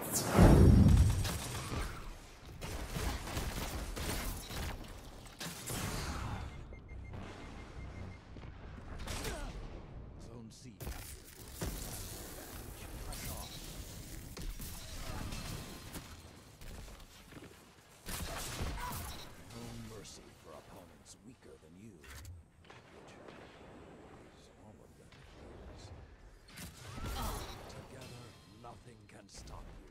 Zone C. No mercy for opponents weaker than you. All of them is. Together, nothing can stop you.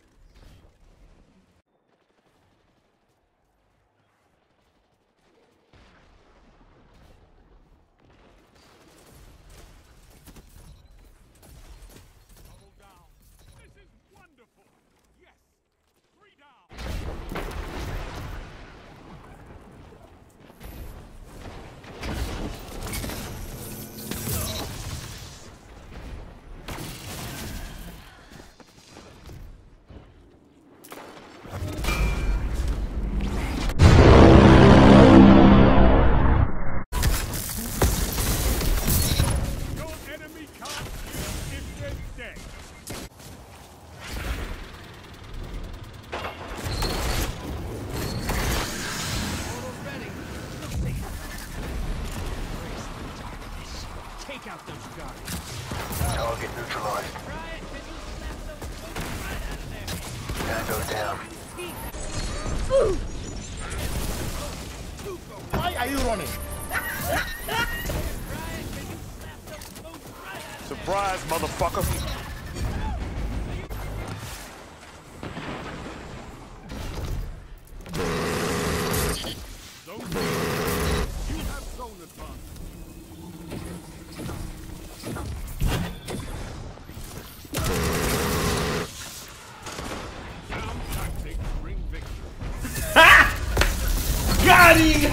Double down. This is wonderful. Yes. 3 down. Your enemy can't kill if they're dead. Take out those guards. Target neutralized. Tango down. Why are you running? Surprise, motherfucker. Zone B. You have zone advantage. Sound tactics bring victory. Got him!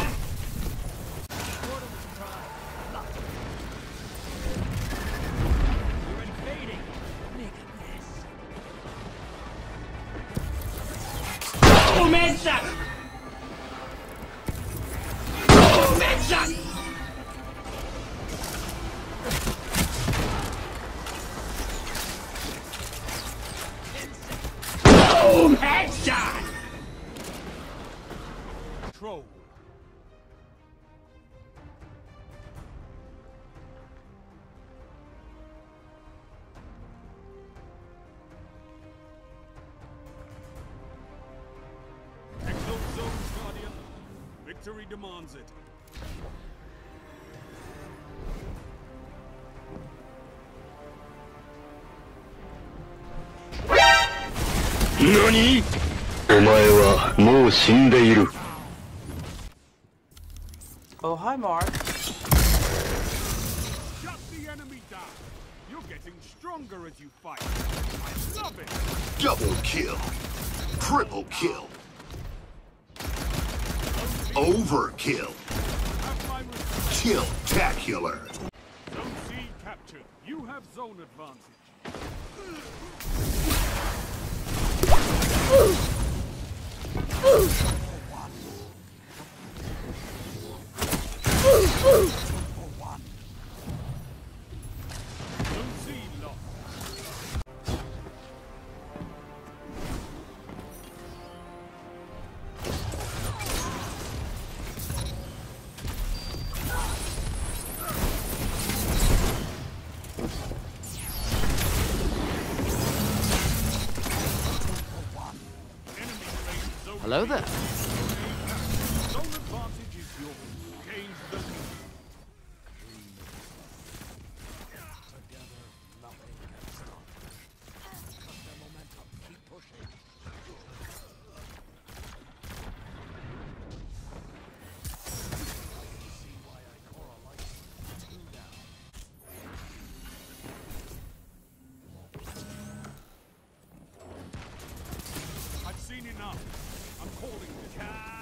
You're invading. Make a mess. Boom headshot! Boom headshot! Boom headshot! Control. Exo zone, Guardian. Victory demands it. NANI?お前はもう死んでいる。 Oh, hi, Mark. Shut the enemy down. You're getting stronger as you fight. I love it. Double kill. Triple kill. Overkill. Have my respect. Kill-tacular. Zone C captured. You have zone advantage. Zone C lost. Hello there. Zone advantage is yours. Change the lead. Together, nothing can stop. Cut their momentum. Keep pushing. See why Ikora likes 2 down. I've seen enough. I'm calling this.